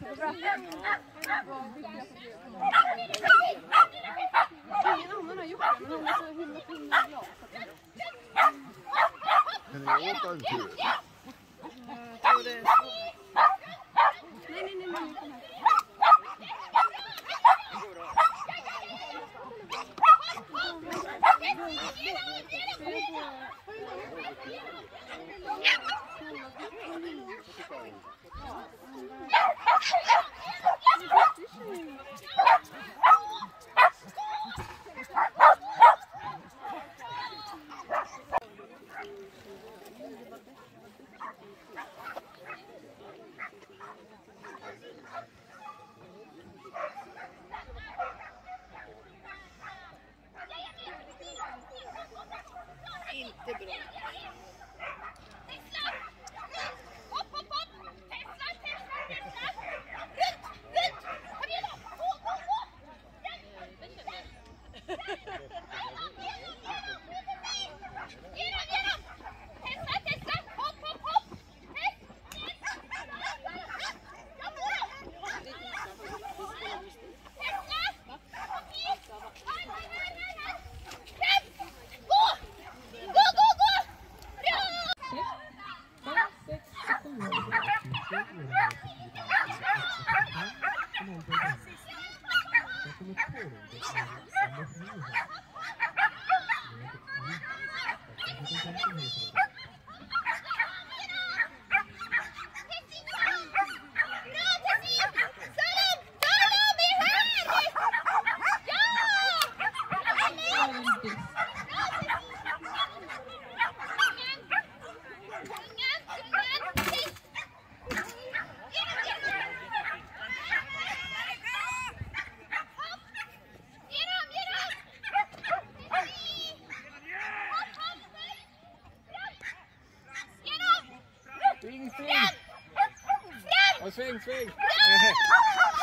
Superbra. Ingen annan har gjort det, men hon är så himla glad. Men jag åker inte ut. Jag tror det är så. Nej. Kom här. Inte bra. Sving! Och sving!